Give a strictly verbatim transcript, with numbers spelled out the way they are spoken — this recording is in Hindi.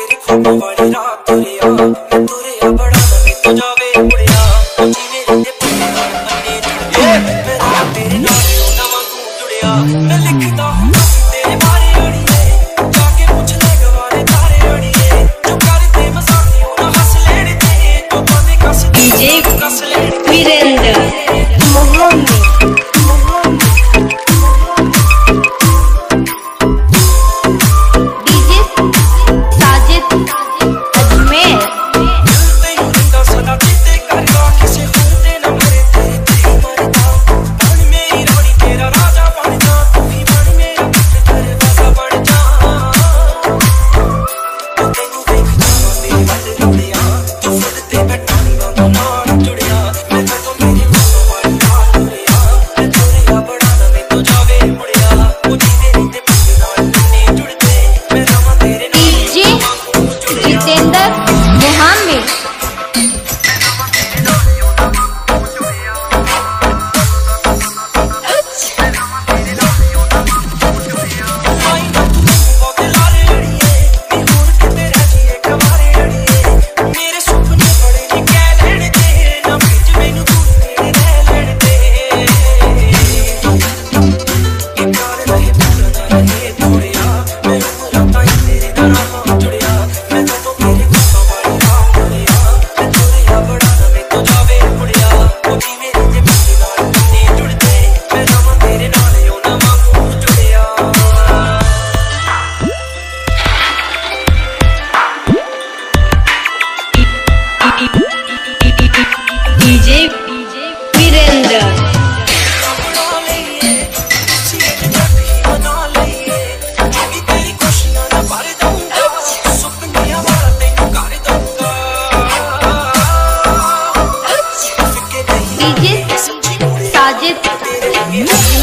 तेरी फोटो वाली रात तुरिया मैं तुरिया बड़ा लगे तो जावे उड़िया जीने रहते पन्ने पन्ने जुड़िया मेरा तेरे नाल ना वांगू जुड़िया मैं लिखता हूँ तेरे बारे अड़िए जाके पूछ ले गवारे तारे अड़िए जो करते मजाकियों ना हंस लेने दे जो बातें कस डीजे कस लेने वीरेंद्र मोहम्मद डीजे वीरेंद्र डीजे साजिद